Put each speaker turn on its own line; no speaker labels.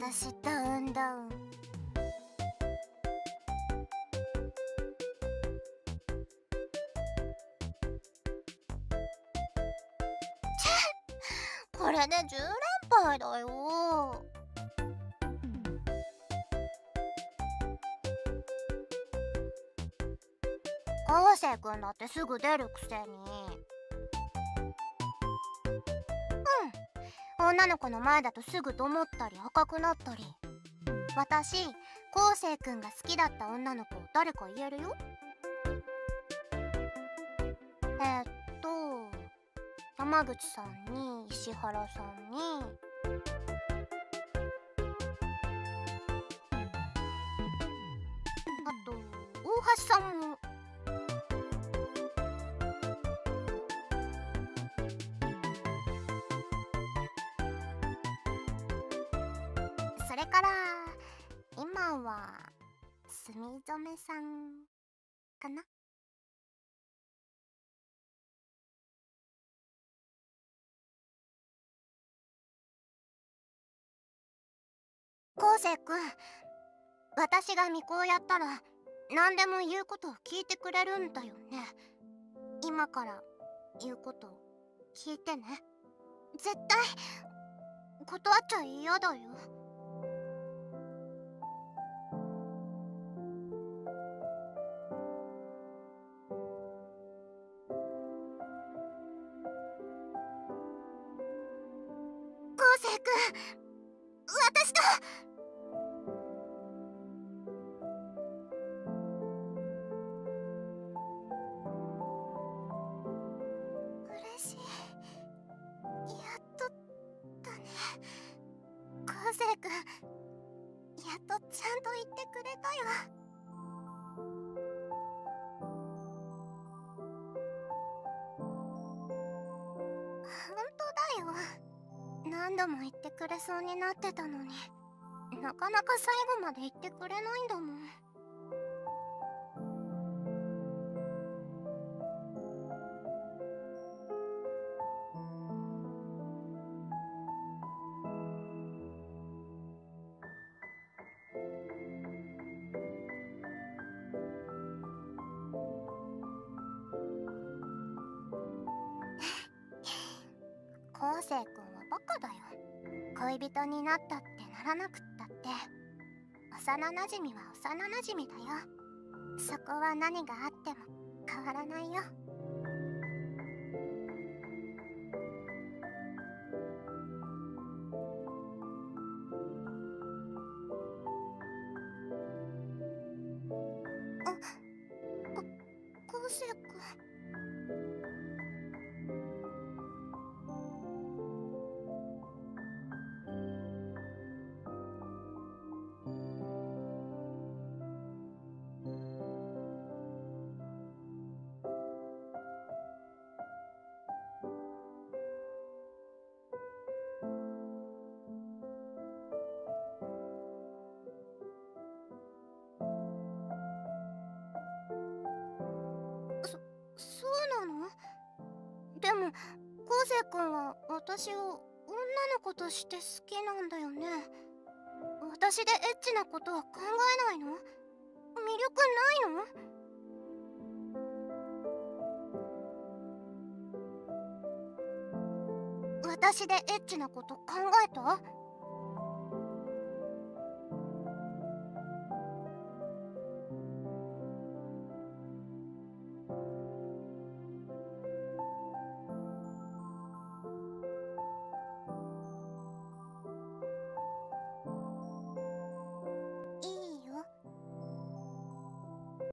私ダウンダウン。これで10連敗だよ。昴生君だってすぐ出るくせに。女の子の前だとすぐどもったり赤くなったり。私、昴生君が好きだった女の子誰か言えるよ。山口さんに石原さんにあと大橋さんも。それから今は墨染さんかな。昴生君、私が巫女やったら何でも言うことを聞いてくれるんだよね。今から言うこと聞いてね。絶対断っちゃ嫌だよ。昴生君、私と。嬉しい。やっとだね。昴生君、やっとちゃんと言ってくれたよ。本当だよ。何度も言ってくれそうになってたのに、なかなか最後まで言ってくれないんだもん。昴生君はバカだよ。恋人になったってならなくったって、幼なじみは幼なじみだよ。そこは何があっても変わらないよ。昴生君。そうなの？でも昴生君は私を女の子として好きなんだよね。私でエッチなことは考えないの？魅力ないの？私でエッチなこと考えた？